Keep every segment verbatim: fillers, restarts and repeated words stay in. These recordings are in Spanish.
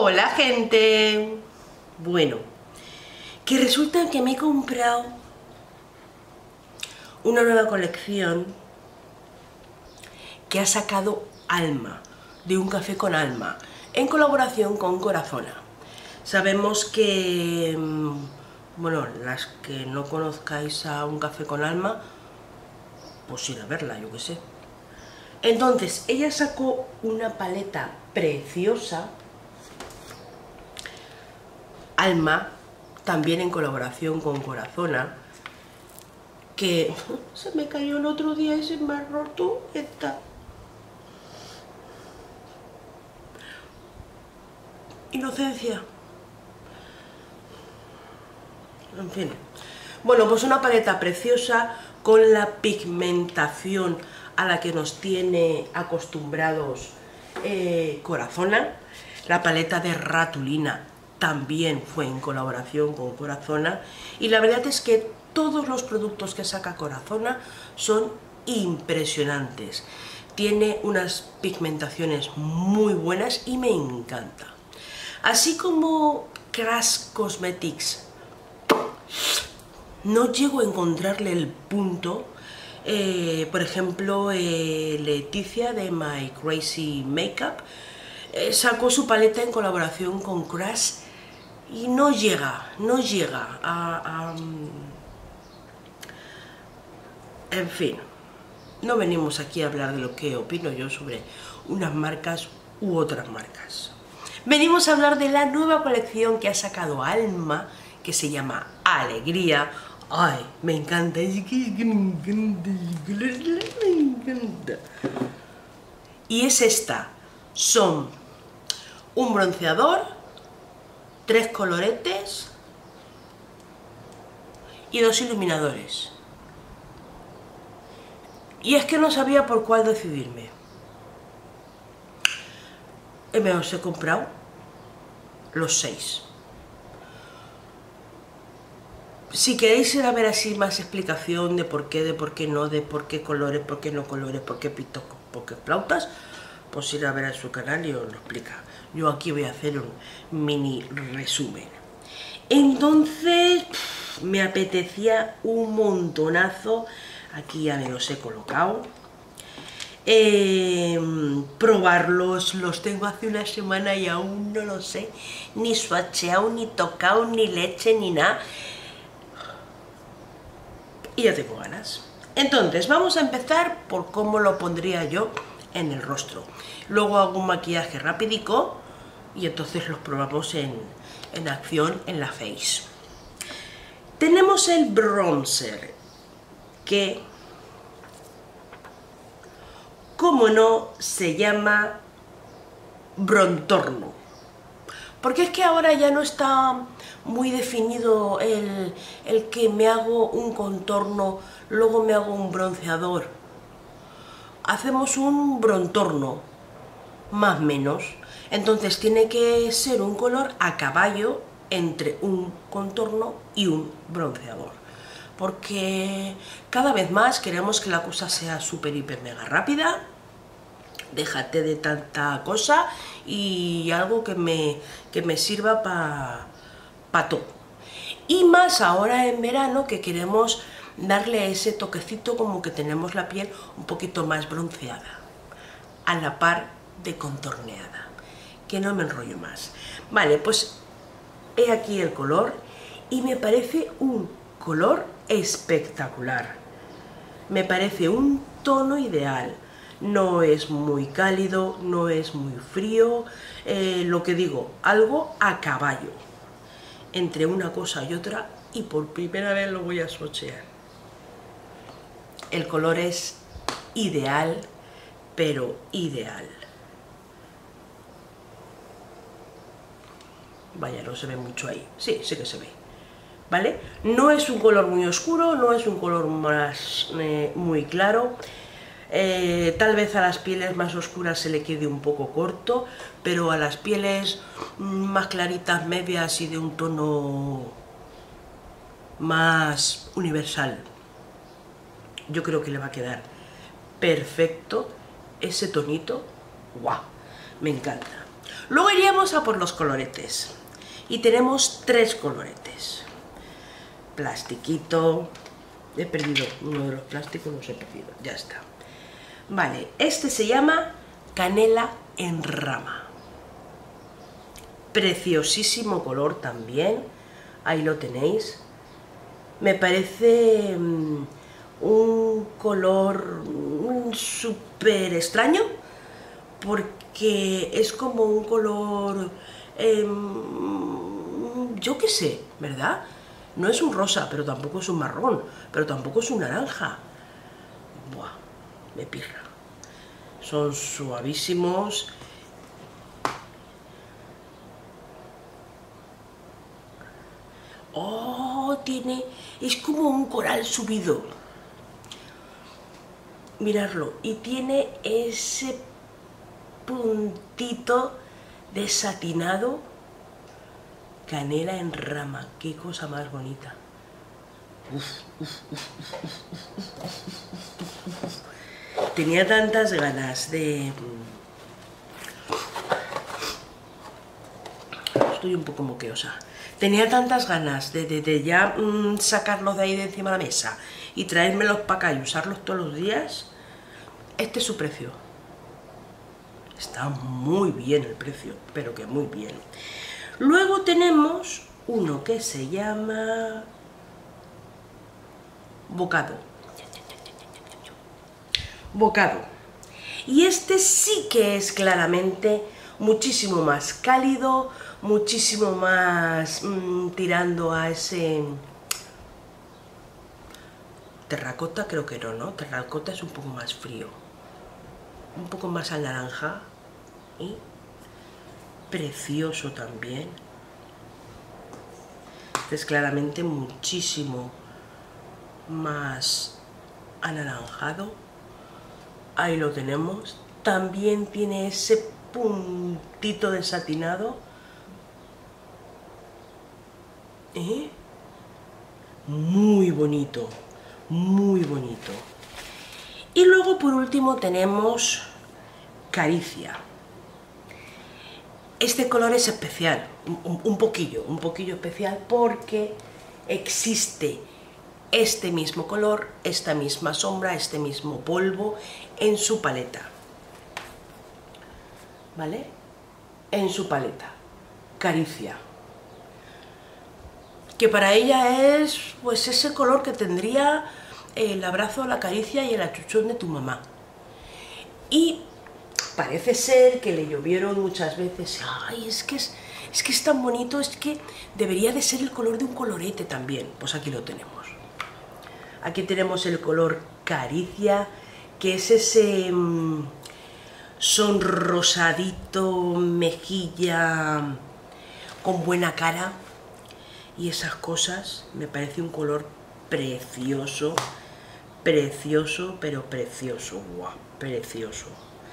Hola, gente. Bueno, que resulta que me he comprado una nueva colección que ha sacado Alma, de un café con alma, en colaboración con Corazona. Sabemos que, bueno, las que no conozcáis a un café con alma, pues ir a verla, yo qué sé. Entonces, ella sacó una paleta preciosa, Alma, también en colaboración con Corazona, que se me cayó el otro día y se me ha roto esta. Inocencia. En fin. Bueno, pues una paleta preciosa con la pigmentación a la que nos tiene acostumbrados eh, Corazona. La paleta de Ratulina también fue en colaboración con Corazona. Y la verdad es que todos los productos que saca Corazona son impresionantes. Tiene unas pigmentaciones muy buenas y me encanta. Así como Crash Cosmetics, no llego a encontrarle el punto. Eh, por ejemplo, eh, Leticia de My Crazy Makeup eh, sacó su paleta en colaboración con Crash y no llega, no llega a, a... En fin, no venimos aquí a hablar de lo que opino yo sobre unas marcas u otras marcas. Venimos a hablar de la nueva colección que ha sacado Alma, que se llama Alegría. Ay, me encanta, es que me encanta, me encanta. Y es esta, son un bronceador, tres coloretes y dos iluminadores. Y es que no sabía por cuál decidirme. Y me los he comprado los seis. Si queréis ir a ver así más explicación de por qué, de por qué no, de por qué colores, por qué no colores, por qué pitos, por qué flautas, pues ir a ver a su canal y os lo explica. Yo aquí voy a hacer un mini resumen. Entonces, me apetecía un montonazo, aquí ya me los he colocado, eh, probarlos. Los tengo hace una semana y aún no lo sé, ni swatcheado, ni tocado, ni leche, ni nada. Y ya tengo ganas. Entonces, vamos a empezar por cómo lo pondría yo en el rostro. Luego hago un maquillaje rapidico y entonces los probamos en, en acción en la face. Tenemos el bronzer, que, como no, se llama Brontorno. Porque es que ahora ya no está muy definido el, el que me hago un contorno, luego me hago un bronceador. Hacemos un brontorno, más o menos. Entonces tiene que ser un color a caballo entre un contorno y un bronceador. Porque cada vez más queremos que la cosa sea súper, hiper, mega rápida. Déjate de tanta cosa y algo que me, que me sirva para pa todo. Y más ahora en verano, que queremos darle ese toquecito como que tenemos la piel un poquito más bronceada, a la par de contorneada. Que no me enrollo más. Vale, pues he aquí el color y me parece un color espectacular. Me parece un tono ideal. No es muy cálido, no es muy frío, eh, lo que digo, algo a caballo, entre una cosa y otra, y por primera vez lo voy a swatchear. El color es ideal, pero ideal. Vaya, no se ve mucho ahí, sí, sí que se ve, ¿vale? No es un color muy oscuro, no es un color más eh, muy claro. Eh, tal vez a las pieles más oscuras se le quede un poco corto, pero a las pieles más claritas, medias y de un tono más universal, yo creo que le va a quedar perfecto ese tonito. ¡Guau! Me encanta. Luego iríamos a por los coloretes. Y tenemos tres coloretes. Plastiquito. He perdido uno de los plásticos, los he perdido. Ya está. Vale, este se llama Canela en Rama. Preciosísimo color también. Ahí lo tenéis. Me parece um, un color um, súper extraño, porque es como un color, eh, yo qué sé, ¿verdad? No es un rosa, pero tampoco es un marrón, pero tampoco es un naranja. Buah, me pirra. Son suavísimos. Oh, tiene... es como un coral subido. Miradlo. Y tiene ese puntito de satinado. Canela en rama. Qué cosa más bonita. Uf, uf, uf, uf, uf, uf. Tenía tantas ganas de... Estoy un poco moqueosa. Tenía tantas ganas de, de, de ya mmm, sacarlos de ahí de encima de la mesa y traérmelos para acá y usarlos todos los días. Este es su precio. Está muy bien el precio, pero que muy bien. Luego tenemos uno que se llama Bocado. Bocado. Y este sí que es claramente muchísimo más cálido, muchísimo más mmm, tirando a ese... Terracota creo que no, ¿no? Terracota es un poco más frío. Un poco más al naranja. Y precioso también. Este es claramente muchísimo más anaranjado. Ahí lo tenemos. También tiene ese puntito de satinado. ¿Eh? Muy bonito, muy bonito. Y luego por último tenemos Caricia. Este color es especial, un, un poquillo, un poquillo especial porque existe este mismo color, esta misma sombra, este mismo polvo en su paleta. ¿Vale? En su paleta. Caricia. Que para ella es pues ese color que tendría el abrazo, la caricia y el achuchón de tu mamá. Y parece ser que le llovieron muchas veces. Ay, es que es, es que es tan bonito, es que debería de ser el color de un colorete también. Pues aquí lo tenemos. Aquí tenemos el color Caricia, que es ese mmm, sonrosadito, mejilla, con buena cara y esas cosas. Me parece un color precioso, precioso, pero precioso, guau, precioso.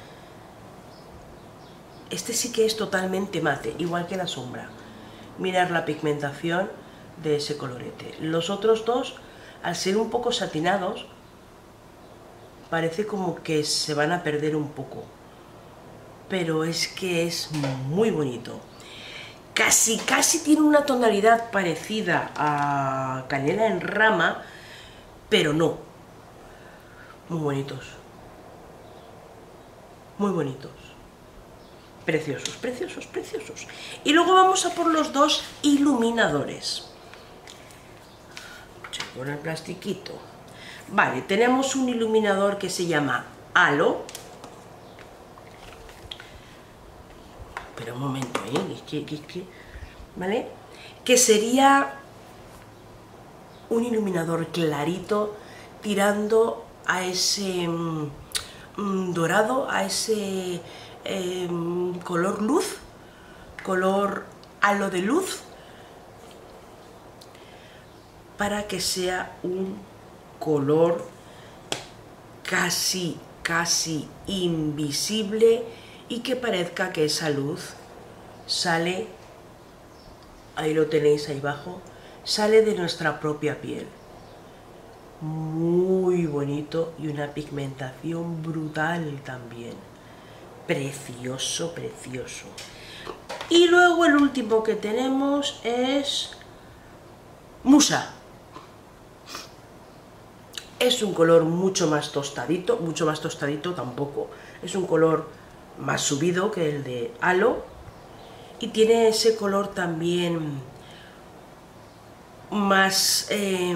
Este sí que es totalmente mate, igual que la sombra. Mirad la pigmentación de ese colorete. Los otros dos, al ser un poco satinados, parece como que se van a perder un poco. Pero es que es muy bonito. Casi, casi tiene una tonalidad parecida a Canela en Rama, pero no. Muy bonitos. Muy bonitos. Preciosos, preciosos, preciosos. Y luego vamos a por los dos iluminadores. Con el plastiquito. Vale, tenemos un iluminador que se llama Halo. Pero un momento, ¿eh? Es que, es que, ¿vale? Que sería un iluminador clarito tirando a ese mm, dorado, a ese eh, color luz, color halo de luz, para que sea un color casi, casi invisible y que parezca que esa luz sale, ahí lo tenéis ahí abajo, sale de nuestra propia piel. Muy bonito y una pigmentación brutal también. Precioso, precioso. Y luego el último que tenemos es Musa. Es un color mucho más tostadito, mucho más tostadito tampoco. Es un color más subido que el de Halo y tiene ese color también más, eh,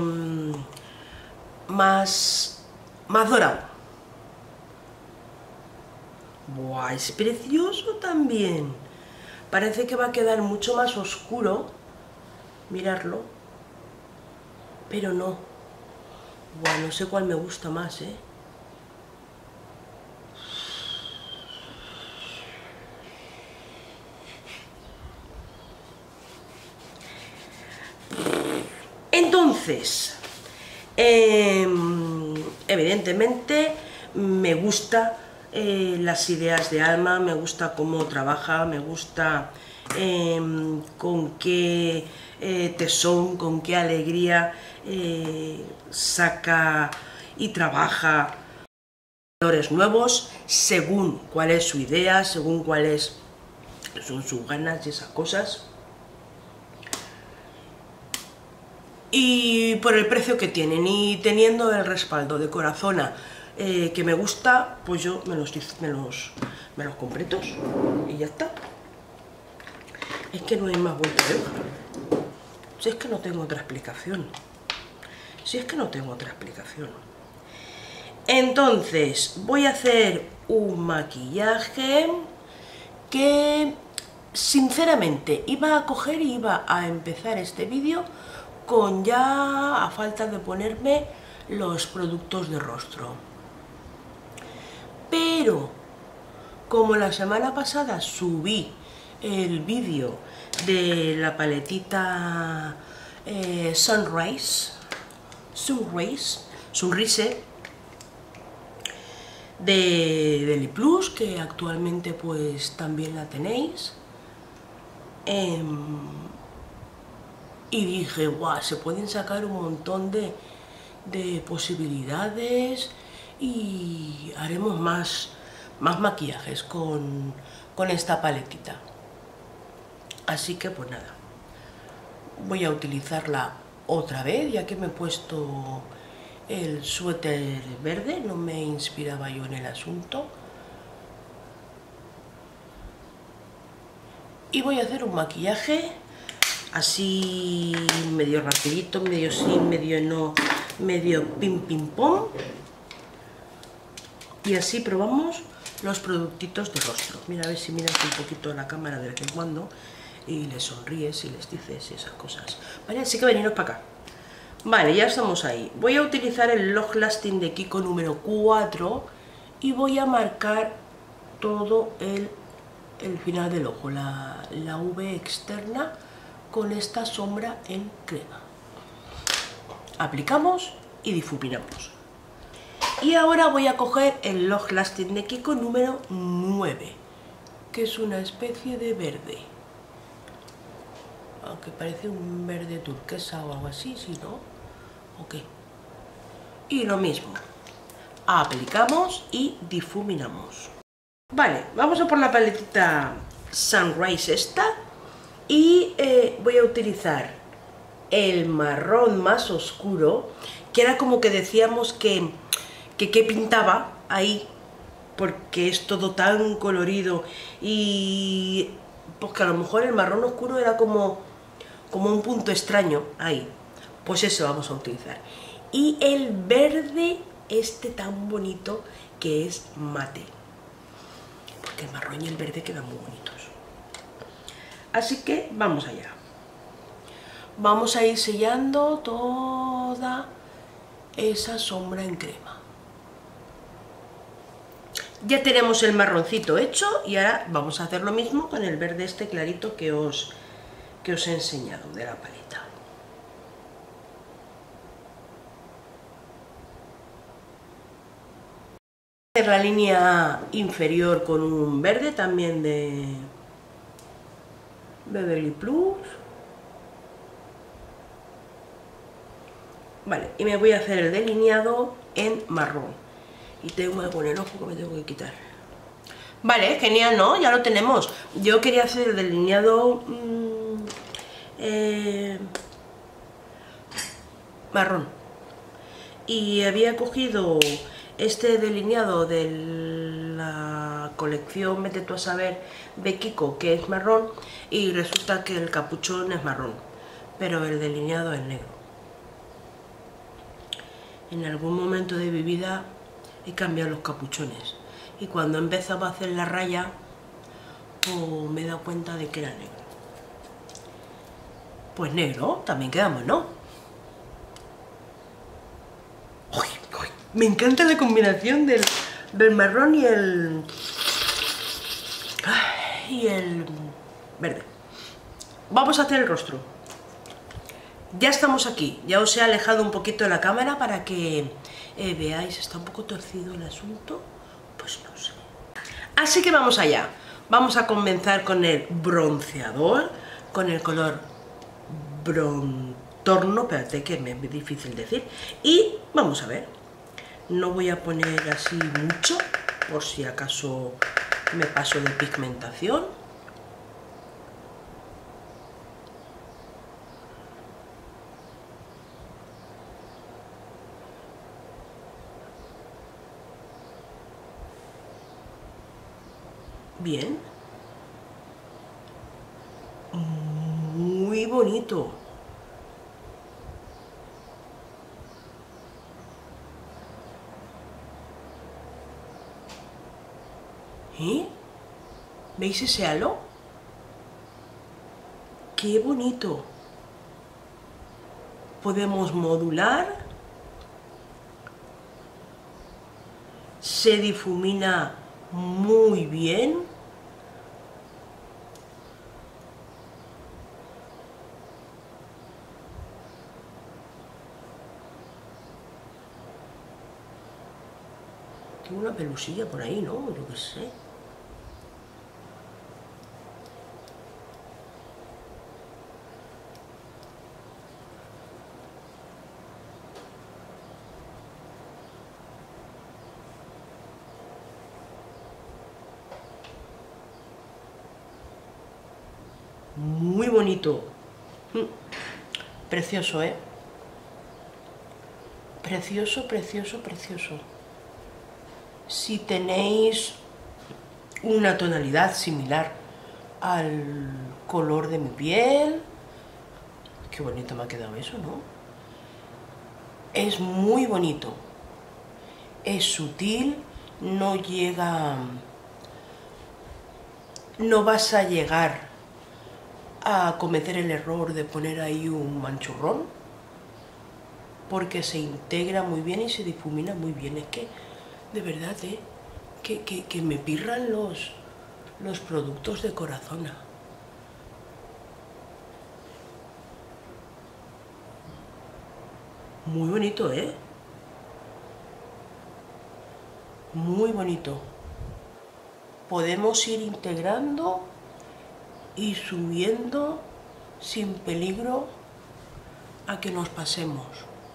más, más dorado. ¡Buah! Es precioso también. Parece que va a quedar mucho más oscuro, mirarlo, pero no. Buah, no sé cuál me gusta más, ¿eh? Entonces, eh, evidentemente me gusta eh, las ideas de Alma, me gusta cómo trabaja, me gusta eh, con qué eh, tesón, con qué alegría eh, saca y trabaja colores nuevos según cuál es su idea, según cuáles son sus ganas y esas cosas. Y por el precio que tienen y teniendo el respaldo de Corazona eh, que me gusta, pues yo me los, me los, me los compré todos y ya está. Es que no hay más vuelta de hoja. Si es que no tengo otra explicación. Si es que no tengo otra explicación. Entonces, voy a hacer un maquillaje que, sinceramente, iba a coger y iba a empezar este vídeo con ya a falta de ponerme los productos de rostro. Pero, como la semana pasada subí el vídeo de la paletita eh, Sunrise, Sunrise, Sunrise de, de Liplus, que actualmente pues también la tenéis, eh, y dije, guau, se pueden sacar un montón de, de posibilidades y haremos más, más maquillajes con, con esta paletita. Así que pues nada, voy a utilizarla otra vez, ya que me he puesto el suéter verde, no me inspiraba yo en el asunto. Y voy a hacer un maquillaje así medio rapidito, medio sí, medio no, medio pim pim pom. Y así probamos los productitos de rostro. Mira, a ver si miras un poquito a la cámara de vez en cuando y les sonríes y les dices esas cosas. Vale, así que veniros para acá. Vale, ya estamos ahí. Voy a utilizar el Long Lasting de Kiko número cuatro y voy a marcar todo el, el final del ojo, la, la V externa, con esta sombra en crema. Aplicamos y difuminamos. Y ahora voy a coger el Long Lasting de Kiko número nueve, que es una especie de verde. Aunque parece un verde turquesa o algo así, si no, ok. Y lo mismo, aplicamos y difuminamos. Vale, vamos a por la paletita Sunrise esta y eh, voy a utilizar el marrón más oscuro, que era como que decíamos que que, que pintaba ahí, porque es todo tan colorido y pues que a lo mejor el marrón oscuro era como como un punto extraño ahí, pues eso vamos a utilizar. Y el verde este tan bonito que es mate, porque el marrón y el verde quedan muy bonitos. Así que vamos allá. Vamos a ir sellando toda esa sombra en crema. Ya tenemos el marroncito hecho y ahora vamos a hacer lo mismo con el verde este clarito que os que os he enseñado de la paleta. Hacer la línea inferior con un verde también de de Liplus. Vale, y me voy a hacer el delineado en marrón. Y tengo algo en el ojo que me tengo que quitar. Vale, genial, ¿no? Ya lo tenemos. Yo quería hacer el delineado mmm, eh, marrón. Y había cogido este delineado de la colección Vete tú a saber de Kiko, que es marrón, y resulta que el capuchón es marrón, pero el delineado es negro. En algún momento de mi vida he cambiado los capuchones y cuando empezaba a hacer la raya pues me he dado cuenta de que era negro. Pues negro también quedamos, ¿no? ¡Uy, uy! Me encanta la combinación del, del marrón y el y el verde. Vamos a hacer el rostro. Ya estamos aquí, ya os he alejado un poquito de la cámara para que eh, veáis. Está un poco torcido el asunto, pues no sé. Así que vamos allá. Vamos a comenzar con el bronceador, con el color brontorno, espérate que me es difícil decir, y vamos a ver. No voy a poner así mucho, por si acaso me paso de pigmentación. Bien. Muy bonito. ¿Eh? ¿Veis ese halo? ¡Qué bonito! Podemos modular. Se difumina muy bien. Tengo una pelusilla por ahí, ¿no? Yo qué sé. Muy bonito. Precioso, ¿eh? Precioso, precioso, precioso. Si tenéis una tonalidad similar al color de mi piel, qué bonito me ha quedado eso, ¿no? Es muy bonito, es sutil, no llega, no vas a llegar a cometer el error de poner ahí un manchurrón, porque se integra muy bien y se difumina muy bien. Es que, de verdad, ¿eh? que, que, que me pirran los, los productos de Corazona. Muy bonito, ¿eh? Muy bonito. Podemos ir integrando y subiendo sin peligro a que nos pasemos.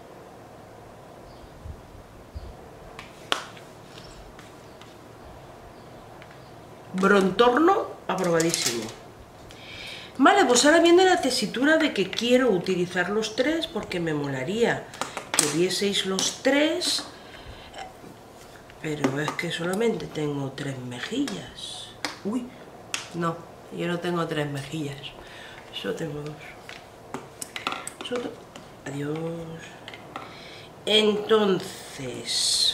Brontorno aprobadísimo. Vale, pues ahora viene la tesitura de que quiero utilizar los tres porque me molaría que vieseis los tres, pero es que solamente tengo tres mejillas. Uy, no, yo no tengo tres mejillas, solo tengo dos. Solo... Adiós. Entonces...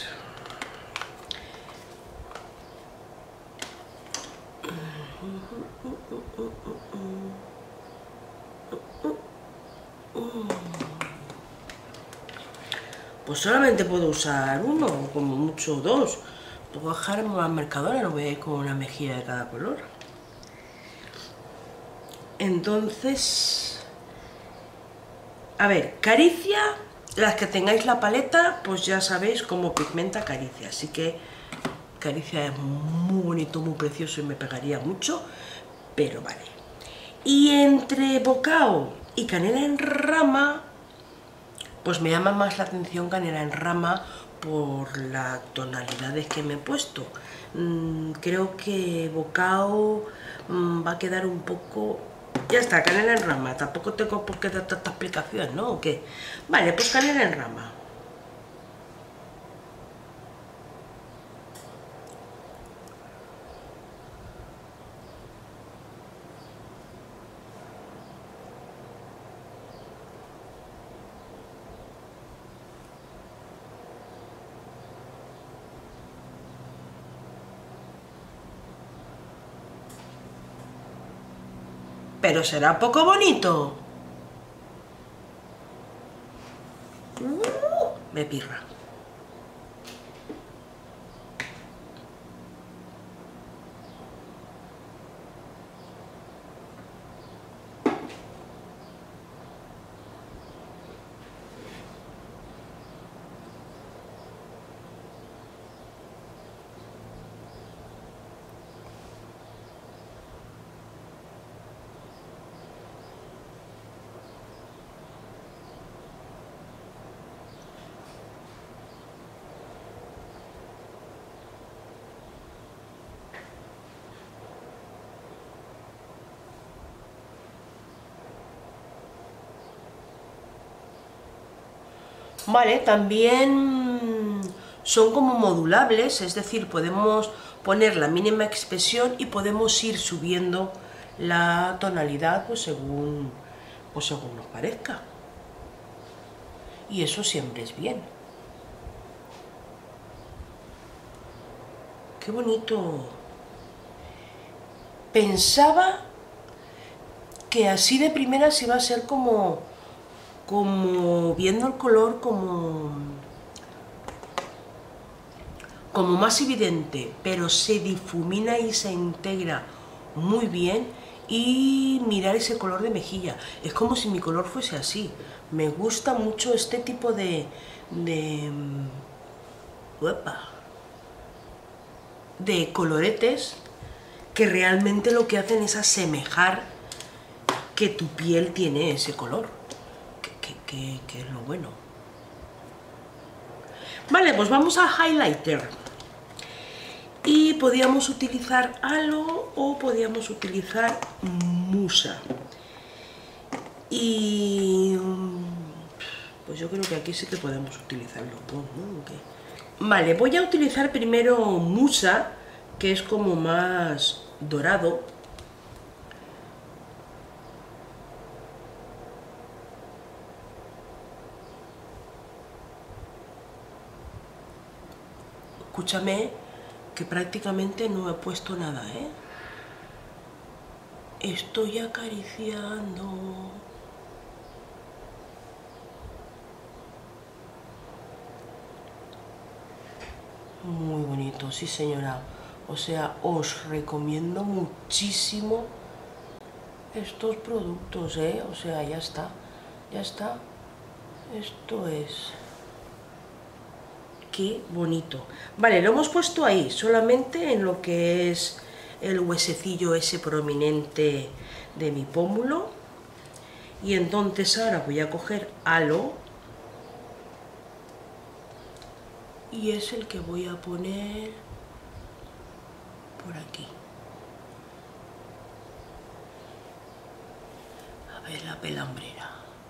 Pues solamente puedo usar uno, o como mucho dos. Puedo dejar más marcadores, no voy a ir con una mejilla de cada color. Entonces... A ver, Caricia, las que tengáis la paleta, pues ya sabéis cómo pigmenta Caricia. Así que Caricia es muy bonito, muy precioso y me pegaría mucho, pero vale. Y entre Bocao y Canela en Rama, pues me llama más la atención Canela en Rama por las tonalidades que me he puesto. Mm, creo que bocao mm, va a quedar un poco... Ya está, canela en rama. Tampoco tengo por qué dar tanta explicación, ¿no? ¿O qué? Vale, pues canela en rama. Pero será poco bonito. Uh, me pirra. Vale, también son como modulables, es decir, podemos poner la mínima expresión y podemos ir subiendo la tonalidad pues según, pues según nos parezca. Y eso siempre es bien. ¡Qué bonito! Pensaba que así de primeras iba a ser como, como viendo el color como, como más evidente, pero se difumina y se integra muy bien. Y mirar ese color de mejilla, es como si mi color fuese así. Me gusta mucho este tipo de de, uepa, de coloretes que realmente lo que hacen es asemejar que tu piel tiene ese color, que, que, que, que es lo bueno. Vale, pues vamos a highlighter. Y podíamos utilizar halo o podíamos utilizar musa. Y pues yo creo que aquí sí que podemos utilizar los dos, ¿no? ¿Qué? Vale, voy a utilizar primero musa, que es como más dorado. Escúchame, que prácticamente no he puesto nada, ¿eh? Estoy acariciando. Muy bonito, sí señora. O sea, os recomiendo muchísimo estos productos, ¿eh? O sea, ya está, ya está. Esto es... Qué bonito. Vale, lo hemos puesto ahí, solamente en lo que es el huesecillo ese prominente de mi pómulo. Y entonces ahora voy a coger halo. Y es el que voy a poner por aquí. A ver la pelambrera.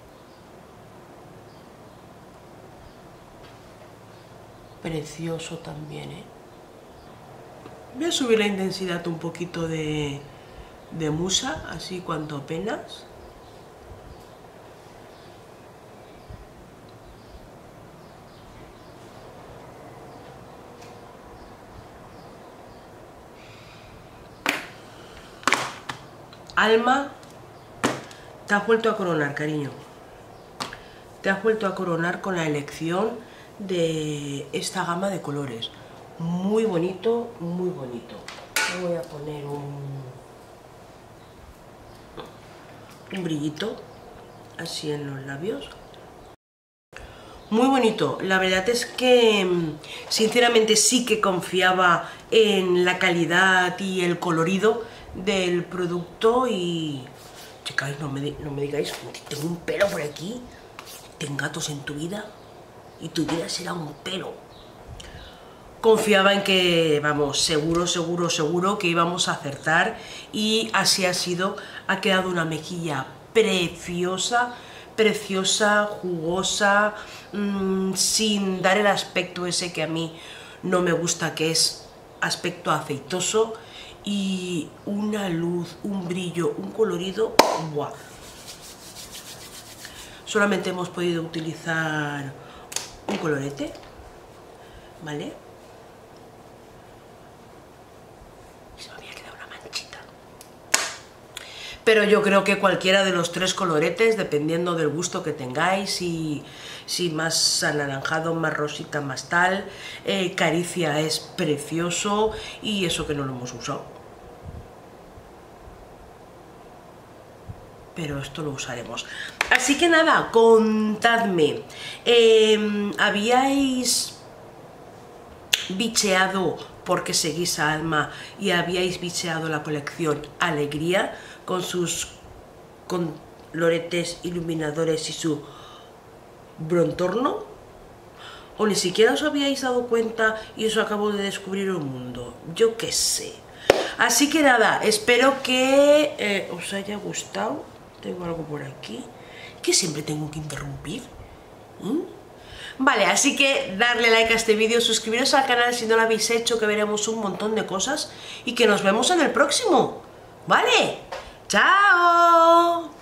Precioso también, ¿eh? Voy a subir la intensidad un poquito de, de musa, así cuanto apenas. Alma, te has vuelto a coronar, cariño. Te has vuelto a coronar con la elección de esta gama de colores. Muy bonito, muy bonito. Le voy a poner un, un brillito así en los labios. Muy bonito. La verdad es que sinceramente sí que confiaba en la calidad y el colorido del producto y... Chicas, no me, no me digáis, tengo un pelo por aquí. ¿Ten gatos en tu vida? Y tu vida será un pelo. confiaba en que, vamos, seguro, seguro, seguro que íbamos a acertar, y así ha sido. Ha quedado una mejilla preciosa, preciosa, jugosa, mmm, sin dar el aspecto ese que a mí no me gusta, que es aspecto aceitoso, y una luz, un brillo, un colorido, ¡buah! Solamente hemos podido utilizar un colorete, ¿vale? Se me había quedado una manchita. Pero yo creo que cualquiera de los tres coloretes, dependiendo del gusto que tengáis, y si más anaranjado, más rosita, más tal, eh, Caricia es precioso, y eso que no lo hemos usado. Pero esto lo usaremos. Así que nada, contadme, eh, ¿habíais bicheado, porque seguís a Alma, y habíais bicheado la colección Alegría con sus coloretes, iluminadores y su brontorno? ¿O ni siquiera os habíais dado cuenta y os acabo de descubrir un mundo? Yo qué sé. Así que nada, espero que eh, os haya gustado. Tengo algo por aquí que siempre tengo que interrumpir. ¿Mm? Vale, así que darle like a este vídeo, suscribiros al canal si no lo habéis hecho, que veremos un montón de cosas, y que nos vemos en el próximo. ¿Vale? ¡Chao!